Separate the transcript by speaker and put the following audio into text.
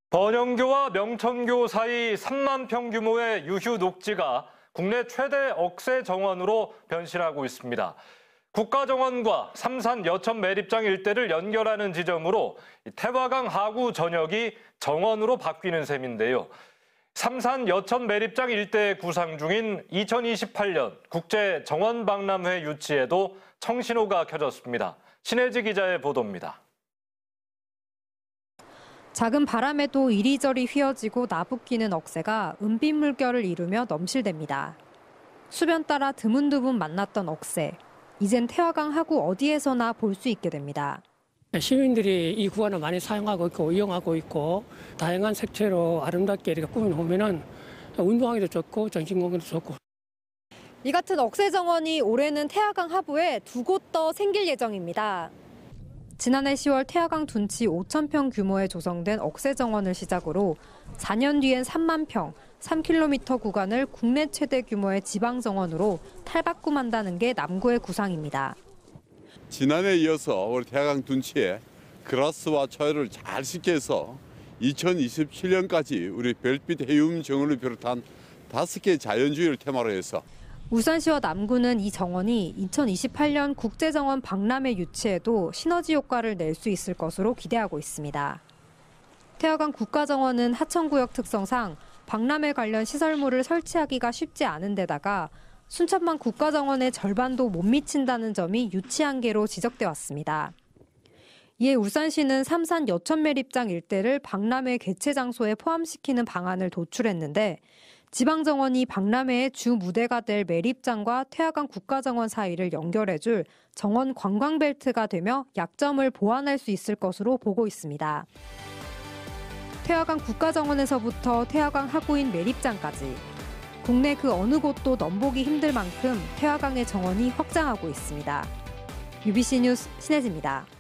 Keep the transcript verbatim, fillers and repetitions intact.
Speaker 1: 번영교와 명천교 사이 삼만 평 규모의 유휴 녹지가 국내 최대 억새 정원으로 변신하고 있습니다. 국가정원과 삼산 여천 매립장 일대를 연결하는 지점으로 태화강 하구 전역이 정원으로 바뀌는 셈인데요. 삼산 여천 매립장 일대에 구상 중인 이천이십팔 년 국제정원박람회 유치에도 청신호가 켜졌습니다. 신혜지 기자의 보도입니다.
Speaker 2: 작은 바람에도 이리저리 휘어지고 나부끼는 억새가 은빛 물결을 이루며 넘실댑니다. 수변 따라 드문드문 만났던 억새. 이젠 태화강 하구 어디에서나 볼 수 있게 됩니다.
Speaker 3: 시민들이 이 구간을 많이 사용하고 있고 이용하고 있고 다양한 색채로 아름답게 이렇게 꾸며놓으면 운동하기도 좋고 정신건강도 좋고.
Speaker 2: 이 같은 억새 정원이 올해는 태화강 하부에 두 곳 더 생길 예정입니다. 지난해 시월 태화강 둔치 오천 평 규모에 조성된 억새 정원을 시작으로 사 년 뒤엔 삼만 평, 삼 킬로미터 구간을 국내 최대 규모의 지방 정원으로 탈바꿈한다는 게 남구의 구상입니다.
Speaker 4: 지난해에 이어서 우리 태화강 둔치에 그라스와 초열을 잘 씻겨서 이천이십칠 년까지 우리 별빛 해움 정원을 비롯한 다섯 개 자연주의를 테마로 해서
Speaker 2: 울산시와 남구는 이 정원이 이천이십팔 년 국제정원 박람회 유치에도 시너지 효과를 낼 수 있을 것으로 기대하고 있습니다. 태화강 국가정원은 하천구역 특성상 박람회 관련 시설물을 설치하기가 쉽지 않은 데다가 순천만 국가정원의 절반도 못 미친다는 점이 유치 한계로 지적돼 왔습니다. 이에 울산시는 삼산 여천 매립장 일대를 박람회 개최 장소에 포함시키는 방안을 도출했는데 지방정원이 박람회의 주 무대가 될 매립장과 태화강 국가정원 사이를 연결해줄 정원 관광벨트가 되며 약점을 보완할 수 있을 것으로 보고 있습니다. 태화강 국가정원에서부터 태화강 하구인 매립장까지 국내 그 어느 곳도 넘보기 힘들 만큼 태화강의 정원이 확장하고 있습니다. 유비씨 뉴스 신혜지입니다.